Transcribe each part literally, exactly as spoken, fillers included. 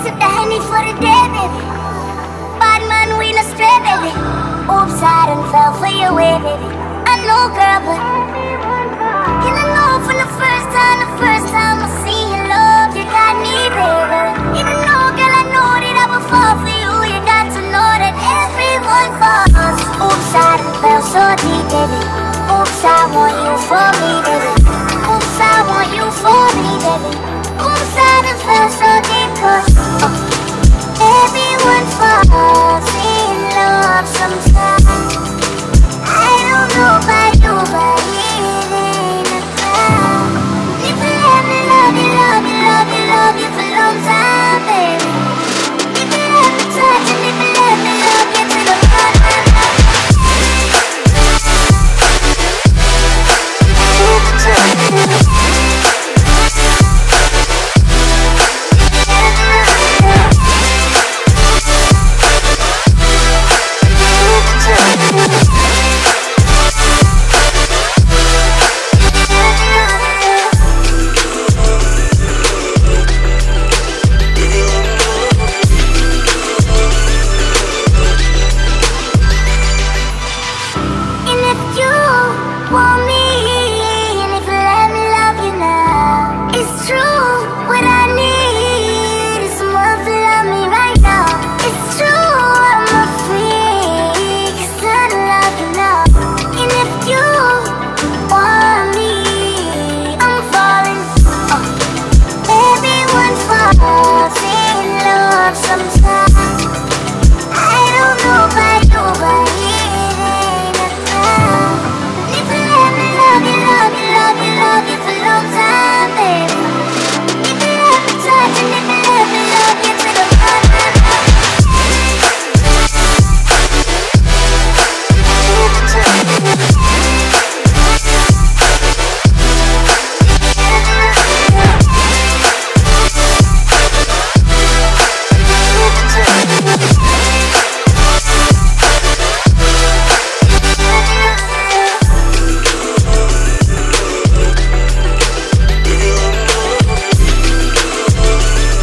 Took the honey for the day, baby. Bad man, we no stray, baby. Oops, I done fell for your way, baby. I know, girl, but you don't know from the first time, the first time I see your love, you got me, baby. You don't know, girl, I know that I would fall for you. You got to know that everyone falls. Oops, I done fell so deep, baby. Oops, I want you for me, baby. Oops, I want you for me, baby. Oops, I done fell so deep, cause oh, everyone falls in love sometimes. I don't know about you, but it ain't a crime. If you let me love you, love you, love you, love you for a long time, baby. If you let me touch and if you let me love you to the bottom.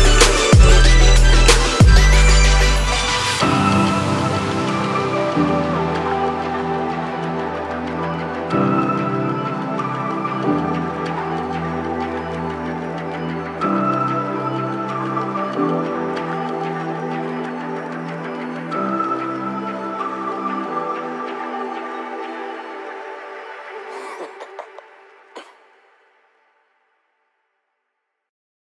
You